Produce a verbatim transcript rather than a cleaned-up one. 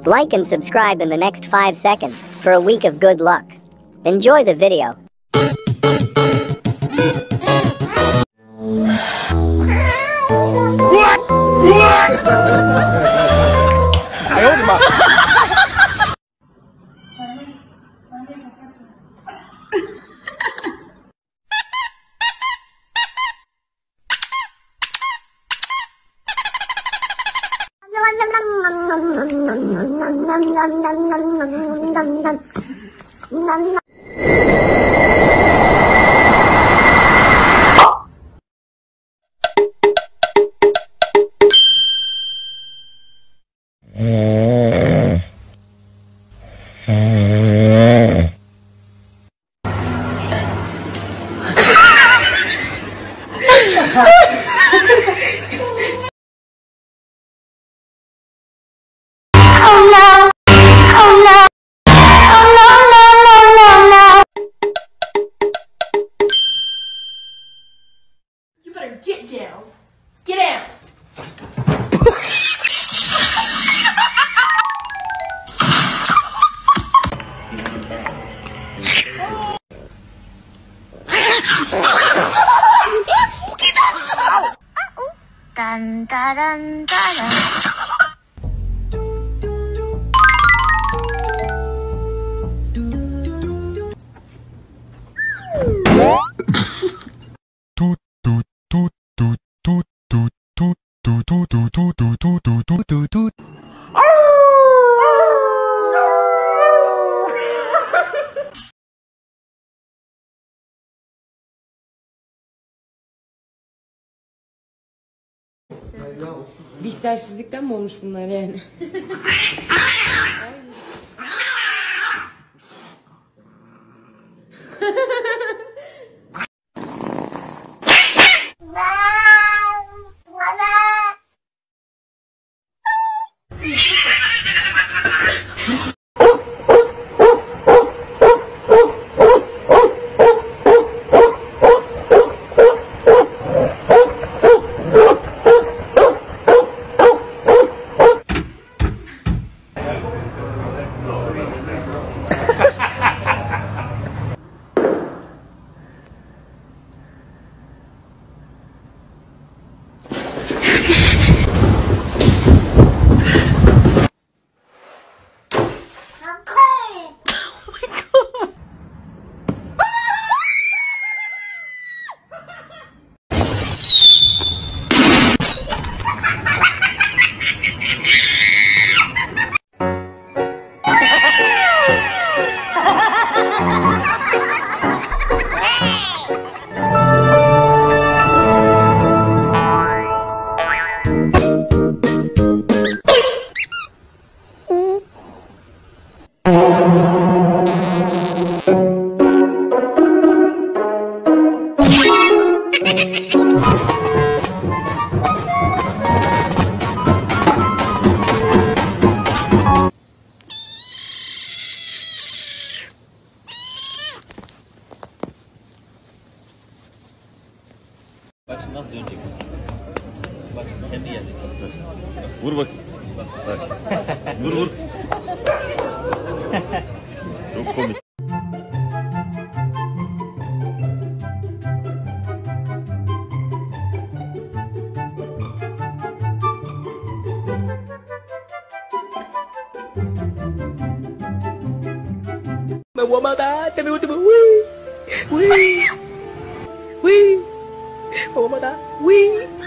Like and subscribe in the next five seconds for a week of good luck. Enjoy the video. What? What? I hold him up. Get down. Get down. Dun dun dun dun. Bihtersizlikten mi olmuş bunlar yani? Bak şimdi nasıl dönecek? Bak kendi gelecek. Vur bak. Bak. Vur vur. Çok komik. Me voy a matar, te me gusta, uy, uy, uy, me voy a matar, uy.